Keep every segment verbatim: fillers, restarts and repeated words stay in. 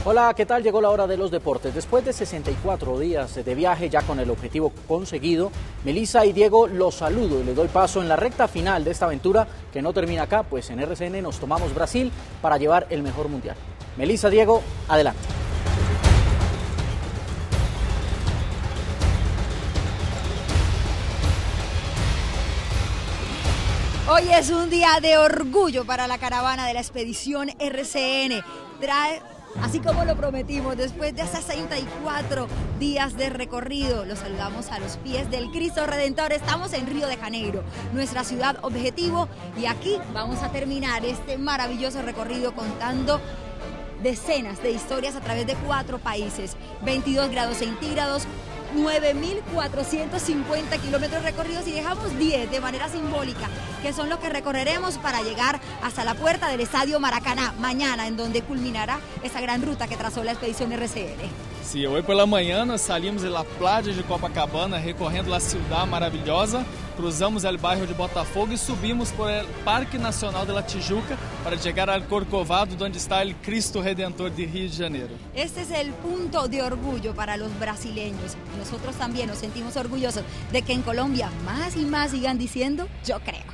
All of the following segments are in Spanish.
Hola, ¿qué tal? Llegó la hora de los deportes. Después de sesenta y cuatro días de viaje, ya con el objetivo conseguido, Melissa y Diego los saludo y les doy paso en la recta final de esta aventura que no termina acá, pues en R C N nos tomamos Brasil para llevar el mejor mundial. Melissa, Diego, adelante. Hoy es un día de orgullo para la caravana de la expedición R C N. Trae, así como lo prometimos, después de sesenta y cuatro días de recorrido, los saludamos a los pies del Cristo Redentor. Estamos en Río de Janeiro, nuestra ciudad objetivo, y aquí vamos a terminar este maravilloso recorrido contando decenas de historias a través de cuatro países, veintidós grados centígrados, nueve mil cuatrocientos cincuenta kilómetros recorridos, y dejamos diez de manera simbólica, que son los que recorreremos para llegar hasta la puerta del Estadio Maracaná mañana, en donde culminará esa gran ruta que trazó la expedición R C N. Sim, hoje pela manhã nós saímos da praia de Copacabana, recorrendo a cidade maravilhosa, cruzamos o bairro de Botafogo e subimos por el Parque Nacional de la Tijuca para llegar al Corcovado, donde está el Cristo Redentor de Río de Janeiro. Este es el punto de orgullo para los brasileños. Nosotros también nos sentimos orgullosos de que en Colombia más y más sigan diciendo yo creo.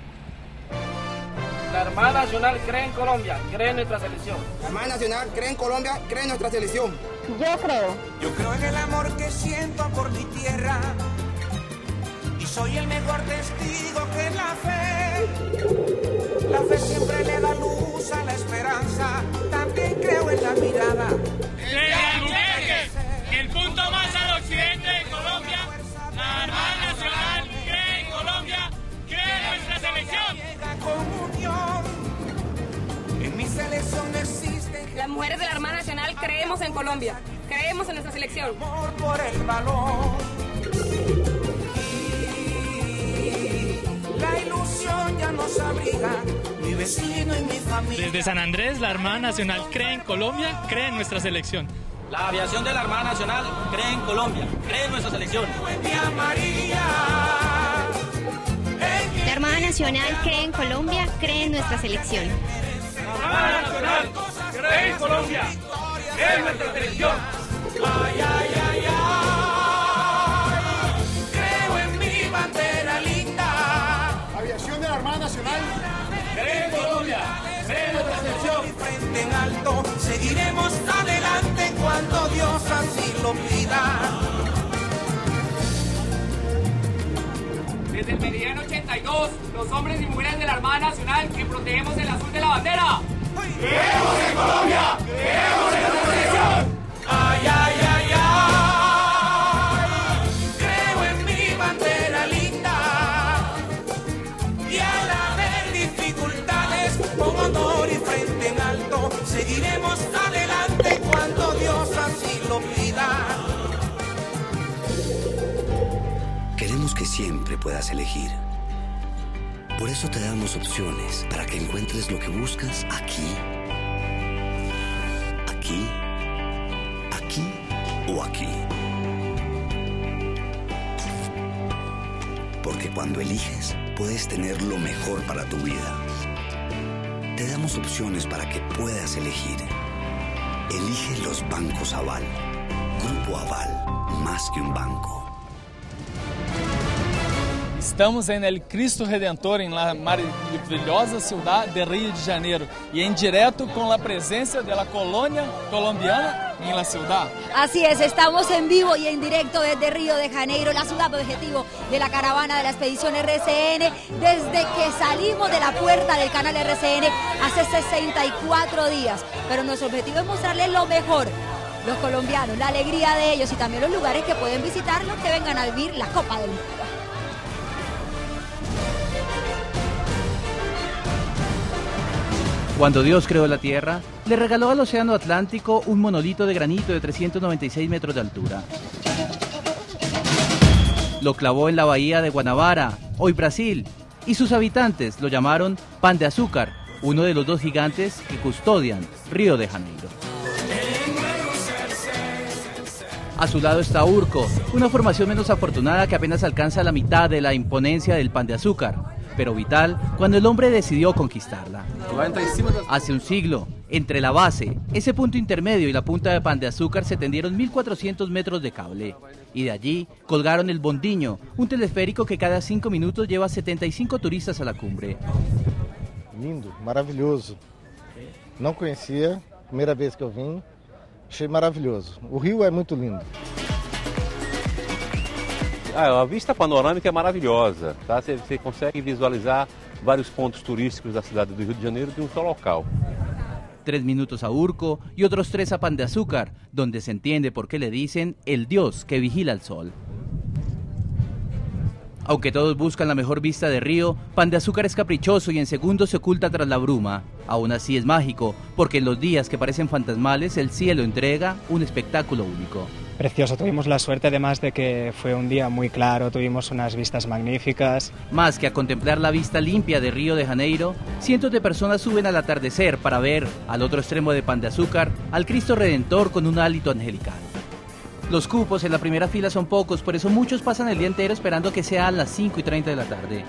La Armada Nacional cree en Colombia, cree en nuestra selección. La Armada Nacional cree en Colombia, cree en nuestra selección. Yo creo. Yo creo en el amor que siento por mi tierra y soy el mejor testigo que es la fe. La fe siempre le da luz a la esperanza. También creo en la mirada de las mujeres, el punto más al occidente de Colombia. La Armada Nacional cree en Colombia, cree en nuestra selección. En mi selección existen. Las mujeres de la Armada Nacional creemos en Colombia, creemos en nuestra selección. Amor por el valor. Y la ilusión ya nos abriga, mi vecino y mi familia. Desde San Andrés, la Armada Nacional cree en Colombia, cree en nuestra selección. La aviación de la Armada Nacional cree en Colombia, cree en nuestra selección. La Armada Nacional cree en Colombia, cree en nuestra selección. La Armada Nacional cree en Colombia, cree en nuestra selección. Ay, ay, ay, ay. Creo en mi bandera linda. Aviación de la Armada Nacional Cree en Colombia, cree en nuestra selección. Frente en alto, seguiremos adelante cuando Dios así lo pida. Desde el meridiano ochenta y dos, los hombres y mujeres de la Armada Nacional que protegemos el azul de la bandera. ¡Creemos en Colombia! ¡Creemos en nuestra selección! Ay, ay, ay, ay. Creo en mi bandera linda. Y al haber dificultades, con honor y frente en alto, seguiremos adelante cuando Dios así lo pida. Queremos que siempre puedas elegir. Por eso te damos opciones para que encuentres lo que buscas aquí, aquí, aquí o aquí. Porque cuando eliges, puedes tener lo mejor para tu vida. Te damos opciones para que puedas elegir. Elige los bancos Aval. Grupo Aval, más que un banco. Estamos em El Cristo Redentor, em la maravilhosa cidade de Rio de Janeiro, e em direto com a presença da colônia colombiana em la ciudad. Así es, estamos en vivo y en directo desde Río de Janeiro, la ciudad objetivo de la caravana de la expedición R C N, desde que salimos de la puerta del canal R C N hace sesenta y cuatro días. Pero nuestro objetivo es mostrarles lo mejor, los colombianos, la alegría de ellos y también los lugares que pueden visitar los que vengan a vivir la Copa del Mundo. Cuando Dios creó la Tierra, le regaló al Océano Atlántico un monolito de granito de trescientos noventa y seis metros de altura. Lo clavó en la bahía de Guanabara, hoy Brasil, y sus habitantes lo llamaron Pan de Azúcar, uno de los dos gigantes que custodian Río de Janeiro. A su lado está Urco, una formación menos afortunada que apenas alcanza la mitad de la imponencia del Pan de Azúcar, pero vital cuando el hombre decidió conquistarla. Hace un siglo, Entre la base, ese punto intermedio y la punta de Pan de Azúcar se tendieron mil cuatrocientos metros de cable. Y de allí colgaron el Bondinho, un teleférico que cada cinco minutos lleva setenta y cinco turistas a la cumbre. Lindo, maravilhoso. Não conhecia, primeira vez que eu vim, achei maravilhoso. O rio é muito lindo. Ah, a vista panorâmica é maravilhosa, tá? Você, você consegue visualizar vários pontos turísticos da cidade do Rio de Janeiro de um só local. Tres minutos a Urco y otros tres a Pan de Azúcar, donde se entiende por qué le dicen el dios que vigila el sol. Aunque todos buscan la mejor vista de Río, Pan de Azúcar es caprichoso y en segundos se oculta tras la bruma. Aún así es mágico, porque en los días que parecen fantasmales el cielo entrega un espectáculo único. Precioso, tuvimos la suerte además de que fue un día muy claro, tuvimos unas vistas magníficas. Más que a contemplar la vista limpia de Río de Janeiro, cientos de personas suben al atardecer para ver, al otro extremo de Pan de Azúcar, al Cristo Redentor con un hálito angelical. Los cupos en la primera fila son pocos, por eso muchos pasan el día entero esperando que sea a las cinco y treinta de la tarde.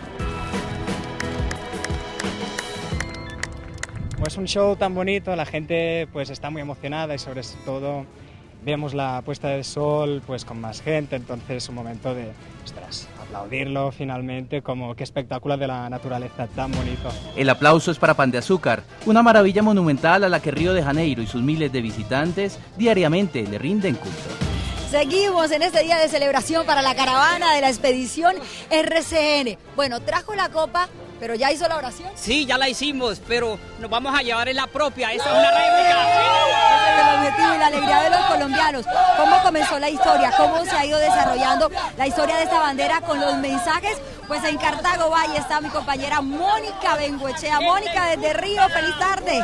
Es un show tan bonito, la gente pues está muy emocionada y sobre todo vemos la puesta del sol pues con más gente, entonces es un momento de ostras, aplaudirlo finalmente, como qué espectáculo de la naturaleza tan bonito. El aplauso es para Pan de Azúcar, una maravilla monumental a la que Río de Janeiro y sus miles de visitantes diariamente le rinden culto. Seguimos en este día de celebración para la caravana de la expedición R C N. Bueno, trajo la copa, pero ¿ya hizo la oración? Sí, ya la hicimos, pero nos vamos a llevar en la propia, esa es una réplica. Ese es el objetivo y la alegría de los colombianos. ¿Cómo comenzó la historia? ¿Cómo se ha ido desarrollando la historia de esta bandera con los mensajes? Pues en Cartago Valle está mi compañera Mónica Bengoechea. Mónica, desde Río, feliz tarde.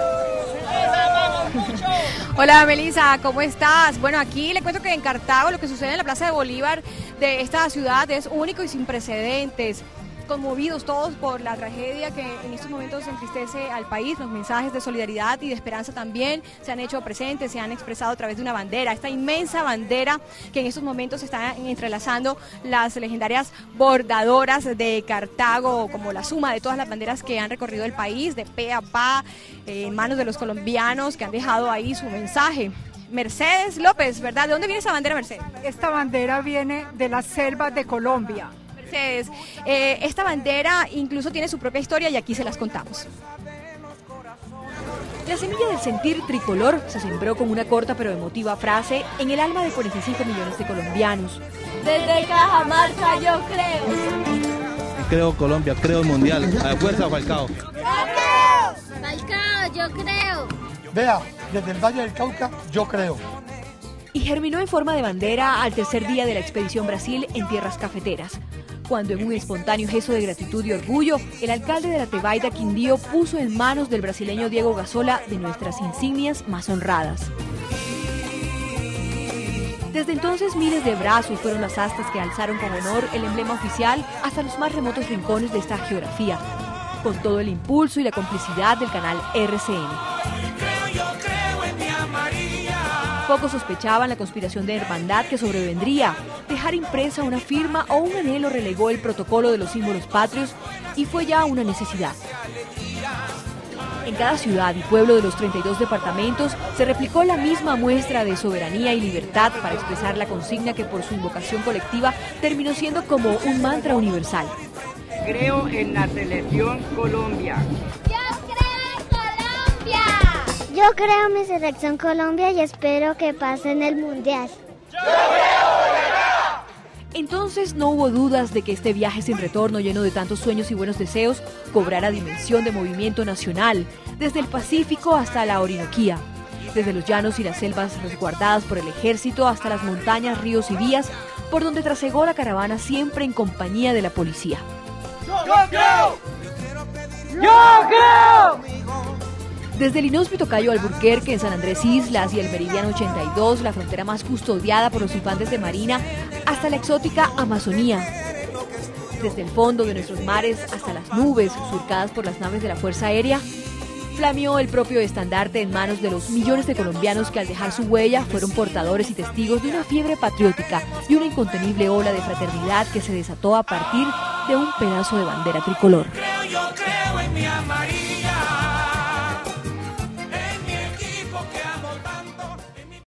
Hola Melissa, ¿cómo estás? Bueno, aquí le cuento que en Cartago lo que sucede en la Plaza de Bolívar de esta ciudad es único y sin precedentes. Conmovidos todos por la tragedia que en estos momentos entristece al país, los mensajes de solidaridad y de esperanza también se han hecho presentes, se han expresado a través de una bandera, esta inmensa bandera que en estos momentos está entrelazando las legendarias bordadoras de Cartago, como la suma de todas las banderas que han recorrido el país, de pe a pa, eh, en manos de los colombianos que han dejado ahí su mensaje. Mercedes López, ¿verdad? ¿De dónde viene esa bandera, Mercedes? Esta bandera viene de las selvas de Colombia. Eh, esta bandera incluso tiene su propia historia y aquí se las contamos. La semilla del sentir tricolor se sembró con una corta pero emotiva frase en el alma de cuarenta y cinco millones de colombianos. Desde Cajamarca yo creo. Creo Colombia, creo el mundial. A fuerza Falcao. Falcao. Falcao, yo creo. Vea, desde el Valle del Cauca yo creo. Y germinó en forma de bandera al tercer día de la expedición Brasil en tierras cafeteras, cuando en un espontáneo gesto de gratitud y orgullo, el alcalde de la Tebaida, Quindío, puso en manos del brasileño Diego Gasola de nuestras insignias más honradas. Desde entonces miles de brazos fueron las astas que alzaron con honor el emblema oficial hasta los más remotos rincones de esta geografía, con todo el impulso y la complicidad del canal R C N. Pocos sospechaban la conspiración de hermandad que sobrevendría. Dejar impresa una firma o un anhelo relegó el protocolo de los símbolos patrios y fue ya una necesidad. En cada ciudad y pueblo de los treinta y dos departamentos se replicó la misma muestra de soberanía y libertad para expresar la consigna que por su invocación colectiva terminó siendo como un mantra universal. Creo en la selección Colombia. Yo creo en mi selección Colombia y espero que pase en el Mundial. Entonces no hubo dudas de que este viaje sin retorno, lleno de tantos sueños y buenos deseos, cobrara dimensión de movimiento nacional, desde el Pacífico hasta la Orinoquía, desde los llanos y las selvas resguardadas por el ejército hasta las montañas, ríos y vías, por donde trasegó la caravana siempre en compañía de la policía. ¡Yo creo! ¡Yo creo! Desde el inhóspito Cayo Alburquerque en San Andrés Islas y el Meridiano ochenta y dos, la frontera más custodiada por los infantes de Marina, hasta la exótica Amazonía. Desde el fondo de nuestros mares hasta las nubes surcadas por las naves de la Fuerza Aérea, flameó el propio estandarte en manos de los millones de colombianos que al dejar su huella fueron portadores y testigos de una fiebre patriótica y una incontenible ola de fraternidad que se desató a partir de un pedazo de bandera tricolor.